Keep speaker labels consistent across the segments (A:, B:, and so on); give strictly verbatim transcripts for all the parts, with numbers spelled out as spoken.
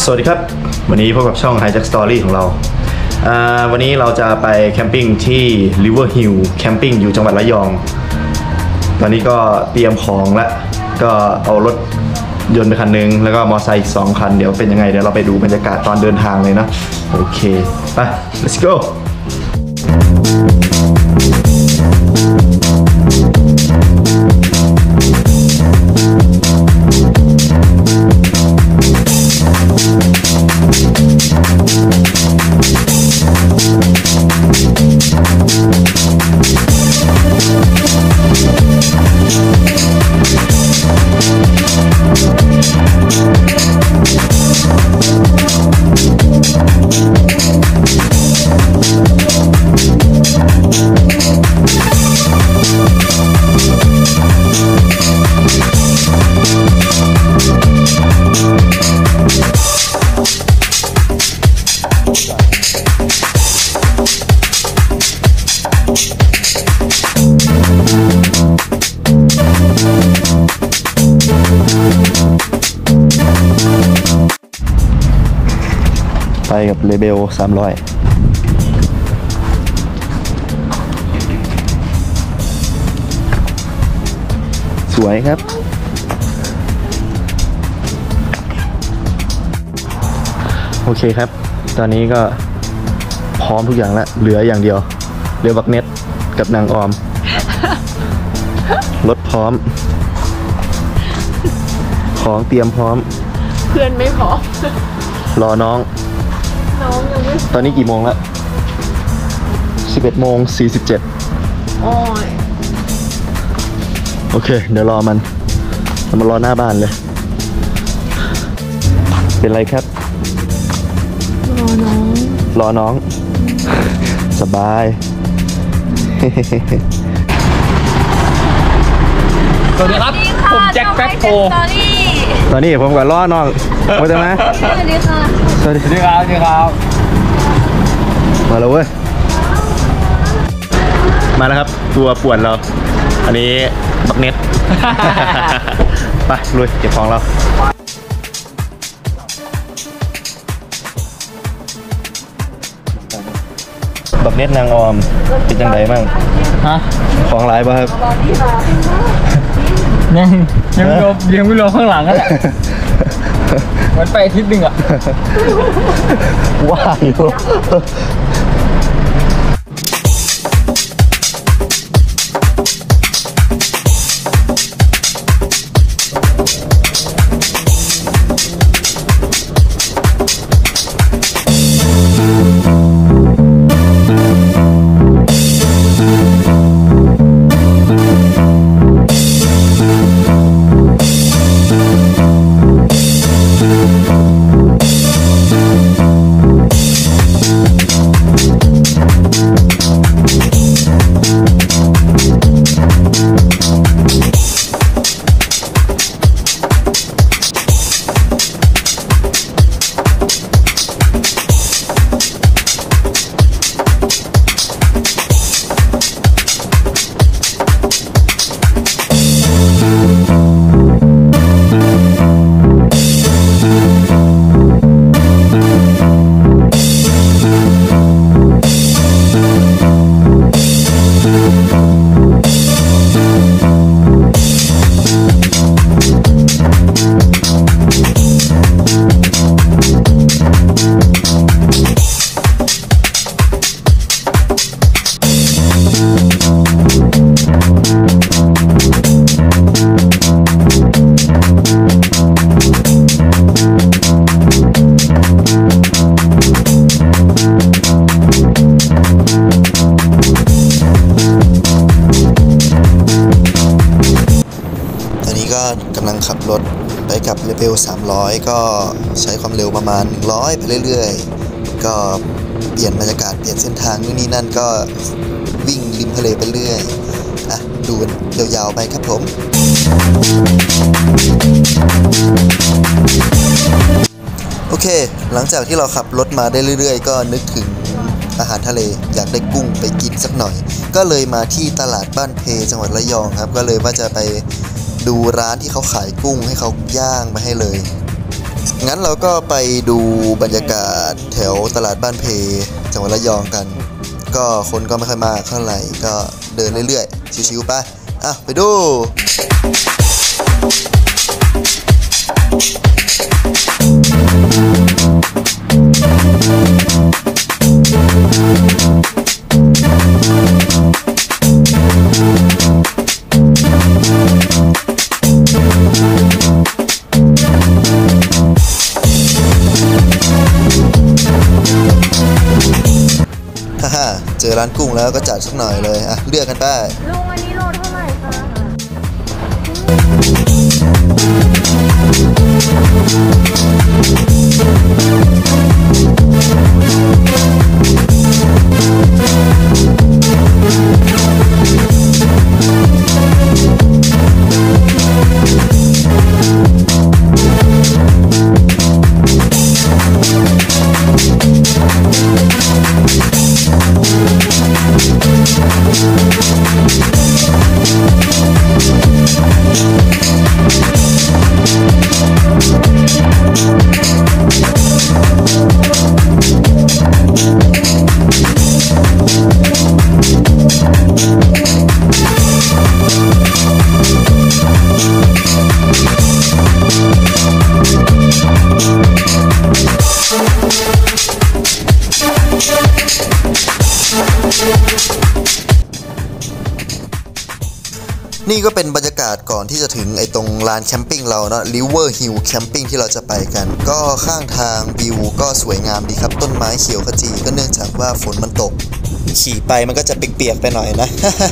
A: สวัสดีครับวันนี้พบกับช่อง Hijack Story ของเราวันนี้เราจะไปแคมปิ้งที่ River Hill Camping อยู่จังหวัดระยองตอนนี้ก็เตรียมของแล้วก็เอารถยนต์ไปคันนึงแล้วก็มอเตอร์ไซค์อีกสองคันเดี๋ยวเป็นยังไงเดี๋ยวเราไปดูบรรยากาศตอนเดินทางเลยนะโอเคไป let's goไปกับเลเบลสามร้อยสวยครับโอเคครับตอนนี้ก็พร้อมทุกอย่างแล้วเหลืออย่างเดียวเหลือบักเน็ตกับนางออมรถพร้อมของเตรียมพร้อม
B: เพื่อนไม่พร้อม
A: รอน้อง
B: น้องยังไม่
A: ตอนนี้กี่โมงแล้วสิบเอ็ดโมงสี่สิบเจ็ด
B: โอ้ย
A: โอเคเดี๋ยวรอมันมารอหน้าบ้านเลยเป็นไรครับ
B: รอน้อง
A: รอน้องสบาย
C: สวัสดีครับผมแจ็คแป๊บโฟ
A: ตอนนี้ผมกับล้อน้องมาจากไหน
B: สวัสดีค่ะ
A: สวัสดี
C: ครับสวัสดีครับ
A: มาแล้วเว้ยมาแล้วครับตัวป่วนเราอันนี้บักเน็ตไปลุยเก็บของเราบักเน็ตนางออมเป็นจังไดบ้าง
C: ฮะ
A: ของหลายป่ะครับ
C: ยังยังไม่รอยังไม่รอข้างหลังอ่ะมันไปอาทิตย์หนึ่งอ่ะ
A: ว่าอยู่กำลังขับรถไปกับเลเวลสามร้อยก็ใช้ความเร็วประมาณหนึ่งร้อยไปเรื่อยๆก็เปลี่ยนบรรยากาศเปลี่ยนเส้นทางนู่นนี่นั่นก็วิ่งริมทะเลไปเรื่อยอ่ะดูกันยาวๆไปครับผมโอเคหลังจากที่เราขับรถมาได้เรื่อยๆก็นึกถึง อาหารทะเลอยากได้กุ้งไปกินสักหน่อยก็เลยมาที่ตลาดบ้านเพจังหวัดระยองครับก็เลยว่าจะไปดูร้านที่เขาขายกุ้งให้เขาย่างมาให้เลย
D: งั้นเราก็ไปดูบรรยากาศแถวตลาดบ้านเพจังหวัดระยองกัน ก็คนก็ไม่ค่อยมากเท่าไหร่ก็เดินเรื่อยๆชิวๆไปอ่ะไปดูฮ่าเจอร้านกุ้งแล้วก็จัดสักหน่อยเลยอ่ะเลือกกันไป
B: ลุงอันนี้โลเท่าไหร่คะนี่ก็เป็นบรรยากาศก่อนที่จะถึงไอ้ตรงลานแคมปิ้งเราเนาะ River Hill Camping ที่เราจะไปกัน ก็ข้างทางวิวก็สวยงามดีครับต้นไม้เขียวขจีก็เนื่องจากว่าฝนมันตกขี่ไปมันก็จะเปียกๆไปหน่อยนะ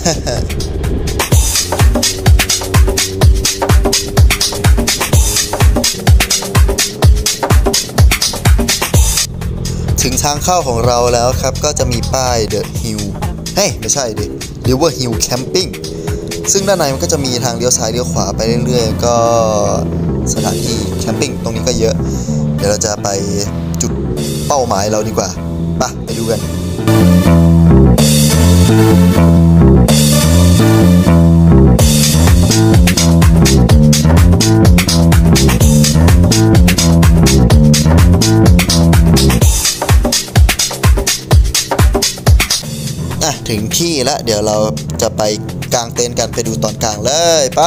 B: ถึงทางเข้าของเราแล้วครับก็จะมีป้าย The Hill เฮ้ยไม่ใช่ดิ River Hill Camping ซึ่งด้านในมันก็จะมีทางเลี้ยวซ้ายเลี้ยวขวาไปเรื่อยๆก็สถานที่แคมปิ้งตรงนี้ก็เยอะเดี๋ยวเราจะไปจุดเป้าหมายเราดีกว่าไปไปดูกันถึงที่แล้วเดี๋ยวเราจะไปกางเต็นท์กันไปดูตอนกลางเลยไป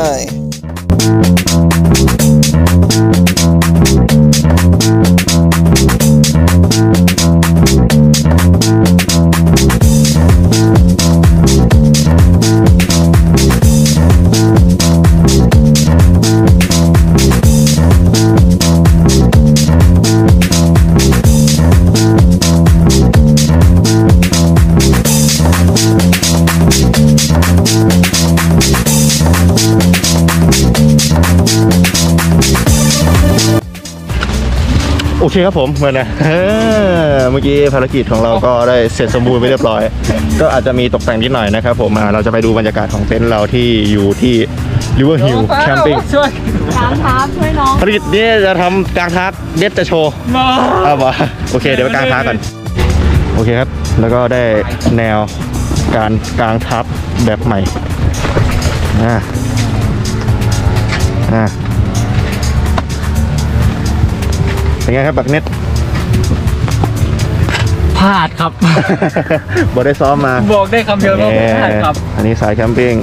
A: โอเคครับผมเหมือนนะเมื่อกี้ภารกิจของเราก็ได้เสร็จสมบูรณ์ไปเรียบร้อยก็อาจจะมีตกแต่งนิดหน่อยนะครับผมเราจะไปดูบรรยากาศของเต็นท์เราที่อยู่ที่ River Hill Camping
C: ช่วย
B: กางทับช่วยน้อง
A: ภารกิจนี้จะทำกลางทักเด็ดจะโชว์ครับผมโอเคเดี๋ยวไปกลางทักกันโอเคครับแล้วก็ได้แนวการกลางทับแบบใหม่อ่าอ่าเป็นไงครับบักเน็ต
C: พลาดครับ
A: บอกได้ซ้อมมา
C: บอกได้คำเดียวว่าพลาดครับ
A: อันนี้สายแคมปิ้ง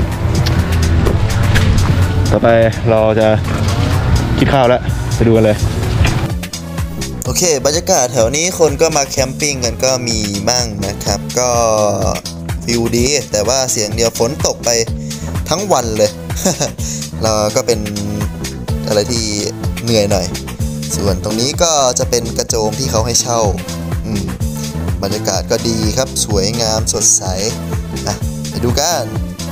A: ต่อไปเราจะคิดข้าวแล้วไปดูกันเลย
D: โอเคบรรยากาศแถวนี้คนก็มาแคมปิ้งกันก็มีบ้างนะครับก็วิวดีแต่ว่าเสียงเดียวฝนตกไปทั้งวันเลย แล้วก็เป็นอะไรที่เหนื่อยหน่อยส่วนตรงนี้ก็จะเป็นกระโจมที่เขาให้เช่าอืมบรรยากาศก็ดีครับสวยงามสดใสอ่ะไปดูกัน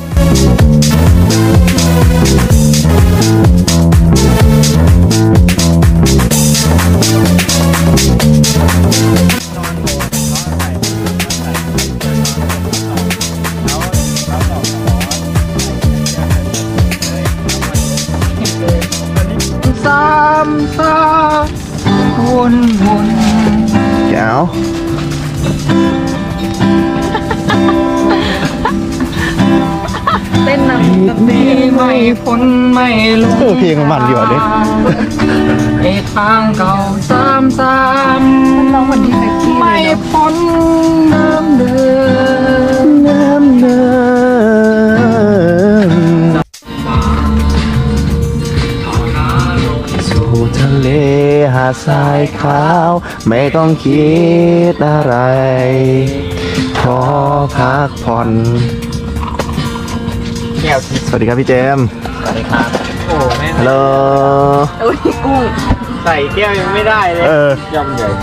C: ซ้ำซ้ำวนวน
A: แก้ว
B: เต้นนำ
C: ดีไหมไม่พ้นไม่ลง
A: เออเพลงมันดีกว่าดิ
C: ไอ้ทางเก่าซ้ำซ้ำเราคนที่แท็กซี่ไม่พ้นน้ำเดิม
A: น้ำเดินสู่ทะเลหาดทรายขาวไม่ต้องคิดอะไรขอพักผ่อน
C: แก้วทิพย์
A: สวัสดีครับพี่เจมส์
C: สวัสดีครับโอ้แม่
A: ฮัลโหล
C: ใส่แก้วยังไม่ได้เลย
A: เออ
C: ยำใหญ่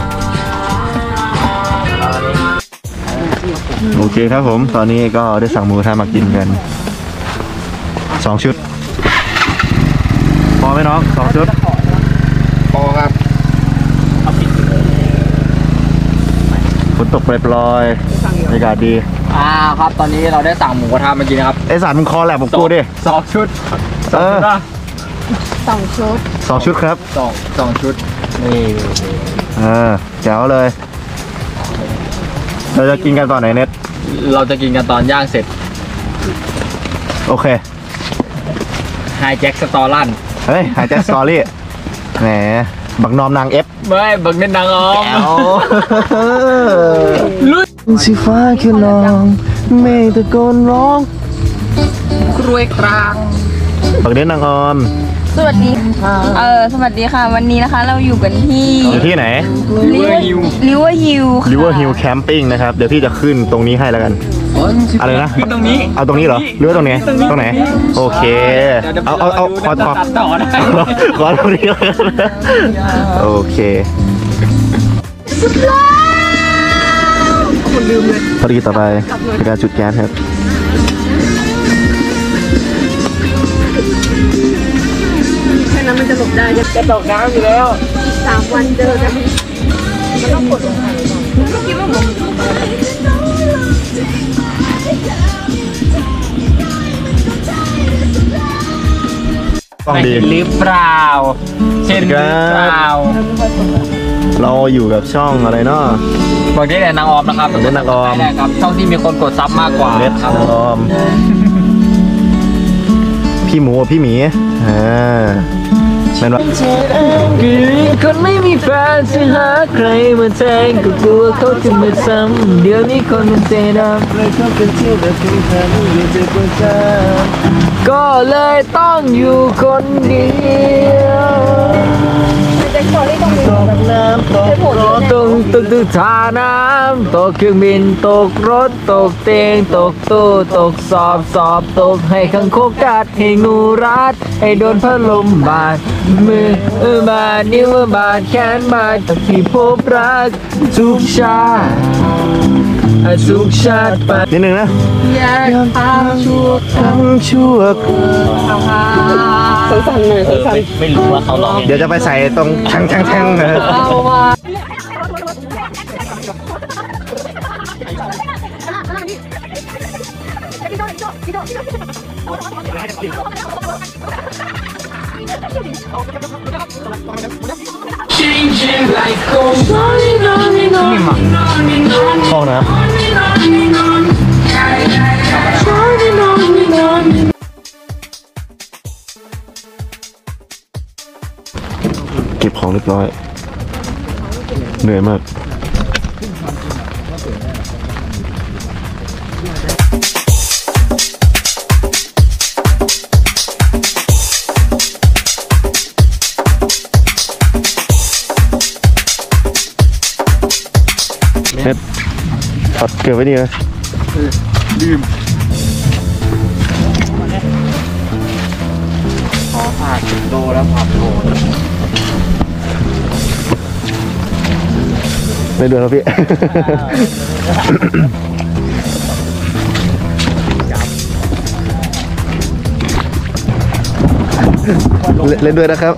A: โอเคครับผม ตอนนี้ก็ได้สั่งหมูกระทะมากินกันสองชุด พอไหมน้องสองชุด
C: พอครับเอาปิดเลย
A: ฝนตกปล่อยๆบรรยากาศดี
C: อ่าครับตอนนี้เราได้สั่งหมูกระทะมากินนะครับ
A: ไอสารมึงคอแหลบผมกูดิ
C: สองชุด
A: เออ
E: สองชุด
A: สองชุดครับ
C: สองสองชุดนี่
A: เออแจ๋วเลย เราจะกินกันตอนไหนเน็ต
C: เราจะกินกันตอนย่างเสร็จ
A: โอเค
C: ไฮแจ็คสตอรัน
A: เฮ้ยหายใจสตอรี่แหมบักนอมนางเอฟ
C: ไม่บักเน้นนางออม
A: แจ๋ว
C: ลุย
A: สีฟ้าคือลองไม่ตะโกนร้อง
C: กรวยกลาง
A: บักเน้นนางออม
E: สวัสดีค่ะ เออ สวัสดีค่ะ วันนี้นะคะ เราอยู่กันที่
A: อยู่ที่ไหน
C: ลิเวอร์ฮิล
E: ลิเวอร์ฮิลค่ะ
A: River Hill Camping นะครับ เดี๋ยวพี่จะขึ้นตรงนี้ให้แล้วกัน อะไรนะ
C: ขึ้นตรงนี้
A: เอาตรงนี้เหรอหรือว่าตรงไหนตรงไหน โอเค เอาเอาเอาขอขอ
C: ตัดต่อได้
A: ขอตรงนี้แล้วกันโอเคภารกิจต่อไปในการจุดแก๊สครับ
E: แค่นั้นมันจะหลบได้จะ
C: จะตกน้ำอยู่แล้ว
E: สามวันเจอกันมันต้องกดลงไปก็คิดว่าหมด
A: ต้องดี
C: หรือเปล่าเช่นหรือเปล่า
A: เราอยู่กับช่องอะไรเนาะ
C: บอกได้แต่นางออมนะครับ
A: บอกได้นางออม
C: ใช่ครับช่องที่มีคนกดซับมากกว่า
A: เน็ต
C: ครับ
A: ออม พี่หมูกับพี่หมีอ่าแม่นว่า
C: คนไม่มีแฟนจะหาใครมาแทนก็กลัวเขาจะมาซ้ำเดี๋ยวนี้คนมันเจดำเลยเขาเป็นเที่ยวแบบที่ทำอยู่เจอคนซ้ำก็เลยต้องอยู่คนเดียว
E: เป็นสตอรี่ตรงนี้
A: ตกน้ำตก
E: โผล่
C: ตกตึกตึกท่าน้ำตกเครื่องบินตกรถตกเตียงตกตู้ตกสอบสอบตกให้ขังคกกัดให้งูรัดให้โดนพัดลมบาดมือเออบาดนิ้วบาดแขนบาดจากที่พบรักทุกชาติทุกชาติไป
A: นิดนึงนะ
E: อยากพาชั่ว
A: ทั้งชั่วคราว
E: สั่นๆหน่อยสั่น
C: ไม่รู้ว่าเขาร้อง
A: เดี๋ยวจะไปใส่ตรงช่างช่างช่างนะ
E: ๆเอามา
A: ห้องน้ำเก็บของเรียบร้อย เหนื่อยมาก เฮ็ดถอดเกลือไว้ดีนะลืม
C: ขอผ่านโดแล้วผ่านโด
A: ไม่เดือนแล้วพี่ เล่นเล่นด้วยนะครับ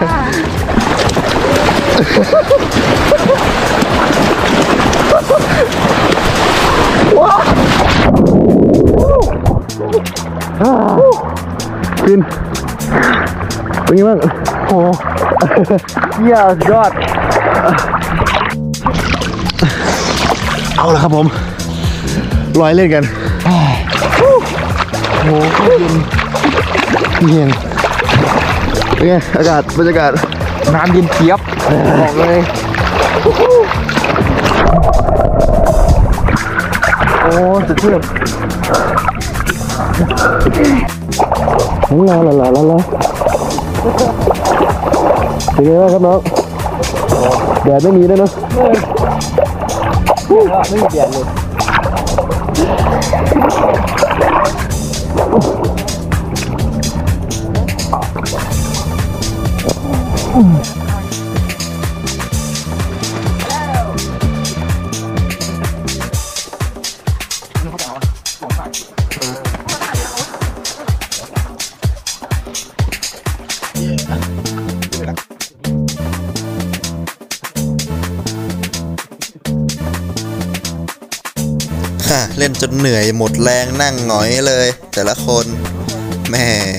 A: ฟินเป็นยังไงบ้างโอ้เยี่ยมยอด เอาละครับผมลอยเล่นกัน โอ้โหเย็นเย็นเป็นไงอากาศบรรยากาศ
C: น้ำเย็นเจี๊ยบบอกเลยโอ้สุดยอดลาลาลาลาลาเป็นไงบ้างครับน้องแดดไม่มีด้วยเนาะไม่มีแดดเลย
D: เล่นจนเหนื่อยหมดแรงนั่งหงอยเลยแต่ละคนแหม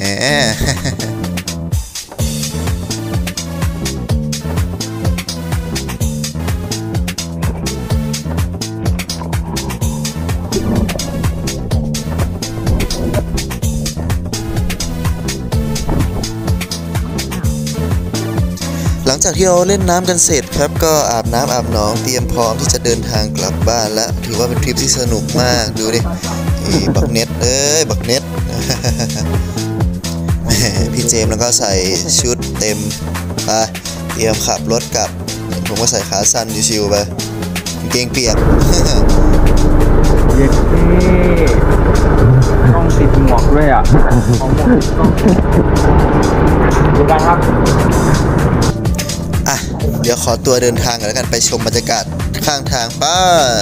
D: หลังจากที่เราเล่นน้ำกันเสร็จครับก็อาบน้ำอาบหนองเตรียมพร้อมที่จะเดินทางกลับบ้านแล้วถือว่าเป็นทริปที่สนุกมากดูดิบักเน็ตเอ้ยบักเน็ต แหมพี่เจมส์แล้วก็ใส่ชุดเต็มไปเตรียมขับรถกลับผมก็ใส่ขาสั้นชิวๆไปกางเกงเปียก
C: เย็ดเท่ต้องติดหมวกด้วยอ่ะของหมวกติดกล้องดูกันครับ
D: อ่ะเดี๋ยวขอตัวเดินทางกันแล้วกันไปชมบรรยากาศข้างทางไป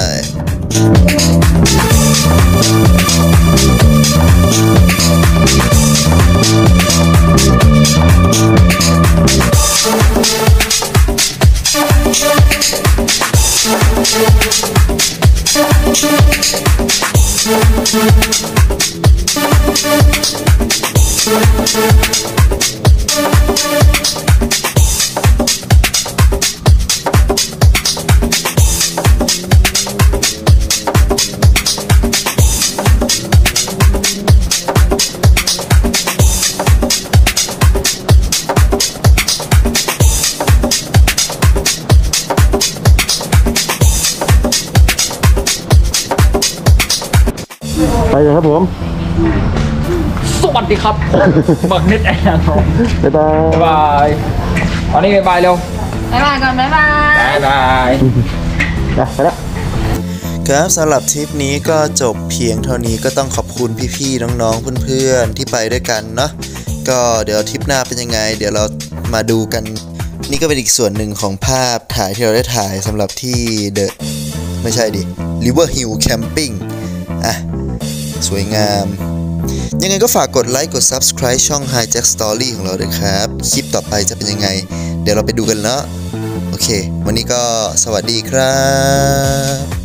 A: ไปเลยครับผม
C: สวัสดีครับบักเน็ตแอนด์
A: บ๊ายบาย
C: บ๊ายบายตอนนี้บ๊ายบายเร็ว
E: บ๊ายบายก่อนบ๊ายบาย
C: บ๊ายบาย
A: ไปแล้ว
D: ครับสำหรับทริปนี้ก็จบเพียงเท่านี้ก็ต้องขอบคุณพี่ๆน้องๆเพื่อนๆที่ไปด้วยกันเนาะก็เดี๋ยวทริปหน้าเป็นยังไงเดี๋ยวเรามาดูกันนี่ก็เป็นอีกส่วนหนึ่งของภาพถ่ายที่เราได้ถ่ายสำหรับที่เดอะไม่ใช่ดิ River Hill Camping อ่ะสวยงามยังไงก็ฝากกดไลค์กด Subscribe ช่อง Hi Jack Story ของเราด้วยครับคลิปต่อไปจะเป็นยังไงเดี๋ยวเราไปดูกันเนาะโอเควันนี้ก็สวัสดีครับ